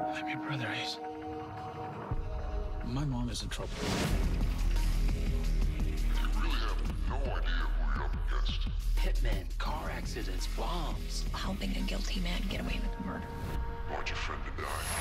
I'm your brother, Ace. My mom is in trouble. You really have no idea who you're up against. Hitmen, car accidents, bombs. Helping a guilty man get away with murder. You want your friend to die.